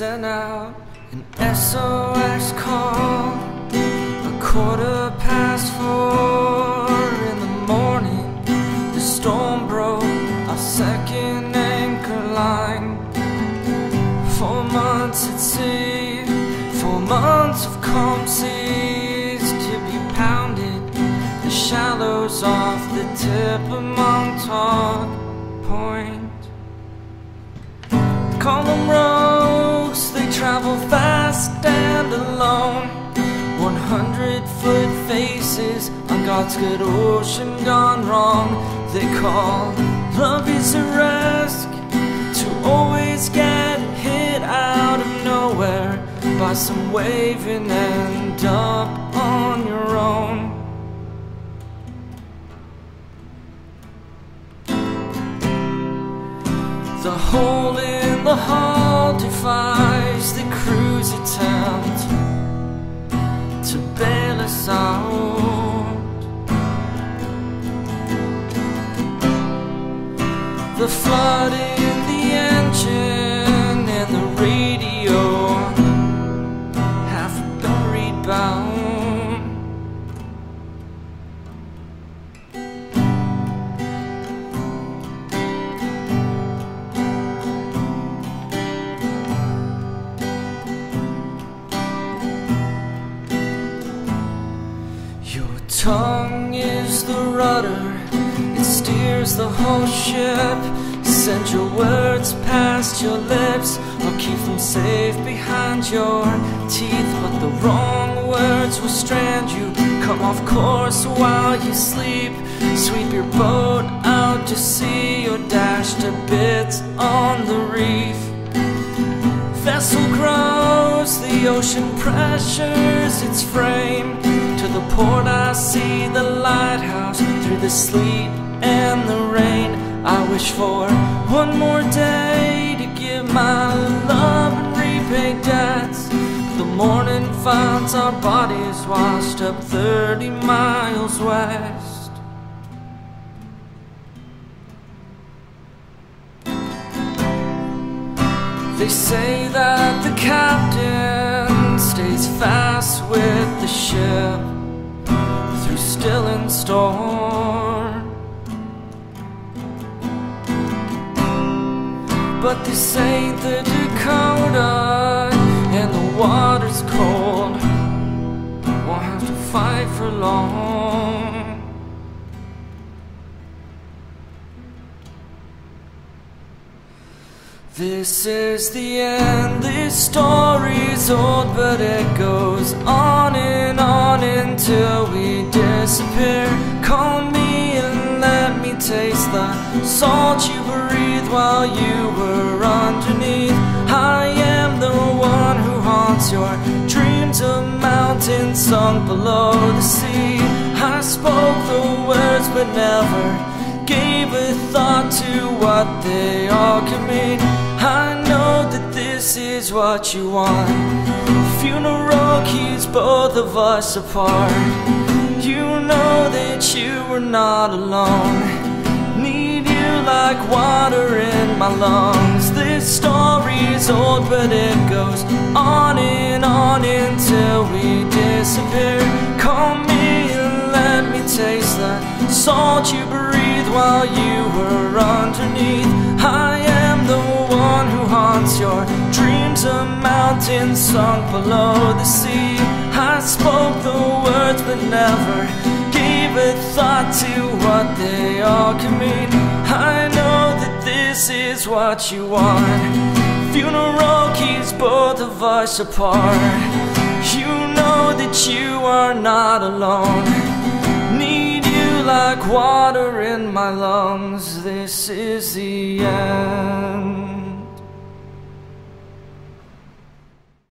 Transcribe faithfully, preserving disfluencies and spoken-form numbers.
sent out an S O S call. A quarter past four in the morning, the storm broke our second anchor line. Four months at sea, four months of calm seas to be pounded, the shallows off the tip of Montauk Point. Call them rogues, they travel fast and alone. One hundred foot faces on God's good ocean gone wrong. They call love is a risk, to always get hit out of nowhere by some wave and end up on your own. The hole in the hull defies the crew's attempt to bail us out. The flood in the engine and the radio half buried bound. Your tongue is the rudder, it steers the whole ship. Send your words past your lips, or keep them safe behind your teeth. But the wrong words will strand you, come off course while you sleep. Sweep your boat out to sea, or dash to bits on the reef. Vessel grows, the ocean pressures its frame. To the port I see the lighthouse, through the sleet and the rain. I wish for one more day to give my love and repay debts. The morning finds our bodies washed up thirty miles west. They say that the captain stays fast with the ship through still and storm. But this ain't the Dakota, and the water's cold. Won't have to fight for long. This is the end, this story's old, but it goes on and on until we disappear. Call me and let me taste the salt you breathed while you were underneath. I am the one who haunts your dreams of mountains sunk below the sea. I spoke the words but never gave a thought to what they all could mean. I know that this is what you want. Funeral keeps both of us apart. You know that you were not alone. Need you like water in my lungs. This story's old but it goes on and on until we disappear. Call me and let me taste the salt you breathed while you were underneath. I am the one who haunts your dreams of mountains sunk below the sea. I spoke the words but never gave a thought to what they all can mean. I know that this is what you want. Funeral keeps both of us apart. You know that you are not alone. Need you like water in my lungs. This is the end.